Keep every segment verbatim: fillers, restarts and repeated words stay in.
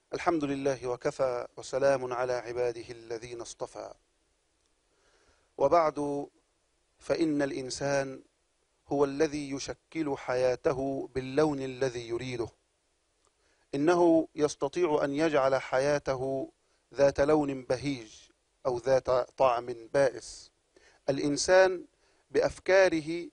الحمد لله وكفى وسلام على عباده الذين اصطفى. وبعد، فإن الإنسان هو الذي يشكل حياته باللون الذي يريده. إنه يستطيع أن يجعل حياته ذات لون بهيج أو ذات طعم بائس. الإنسان بأفكاره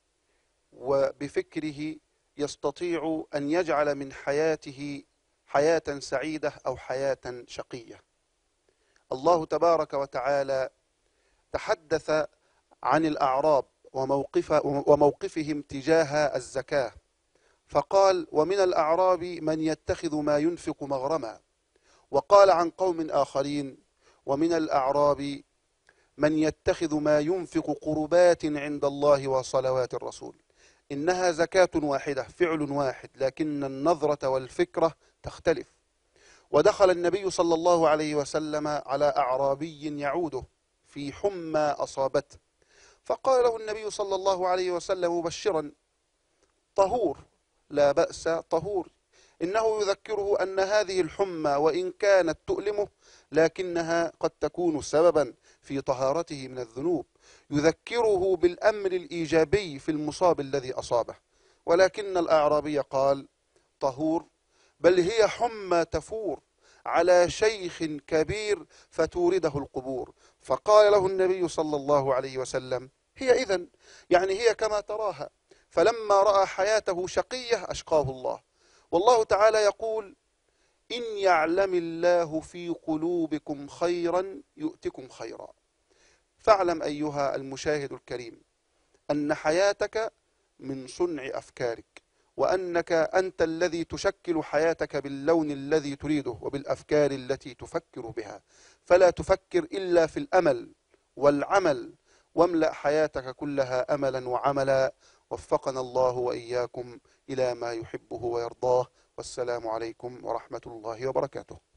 وبفكره يستطيع أن يجعل من حياته حياة سعيدة أو حياة شقية. الله تبارك وتعالى تحدث عن الأعراب وموقف وموقفهم تجاه الزكاة، فقال: ومن الأعراب من يتخذ ما ينفق مغرما. وقال عن قوم آخرين: ومن الأعراب من يتخذ ما ينفق قربات عند الله وصلوات الرسول. إنها زكاة واحدة، فعل واحد، لكن النظرة والفكرة تختلف. ودخل النبي صلى الله عليه وسلم على أعرابي يعوده في حمى أصابته، فقال له النبي صلى الله عليه وسلم مبشرا: طهور، لا بأس، طهور. إنه يذكره أن هذه الحمى وإن كانت تؤلمه لكنها قد تكون سببا في طهارته من الذنوب. يذكره بالأمر الإيجابي في المصاب الذي أصابه. ولكن الأعرابي قال: طهور، بل هي حمى تفور على شيخ كبير فتورده القبور. فقال له النبي صلى الله عليه وسلم: هي إذن، يعني هي كما تراها. فلما رأى حياته شقية أشقاه الله. والله تعالى يقول: إن يعلم الله في قلوبكم خيرا يؤتكم خيرا. فاعلم أيها المشاهد الكريم أن حياتك من صنع أفكارك، وأنك أنت الذي تشكل حياتك باللون الذي تريده وبالأفكار التي تفكر بها. فلا تفكر إلا في الأمل والعمل، واملأ حياتك كلها أملا وعملا. وفقنا الله وإياكم إلى ما يحبه ويرضاه. والسلام عليكم ورحمة الله وبركاته.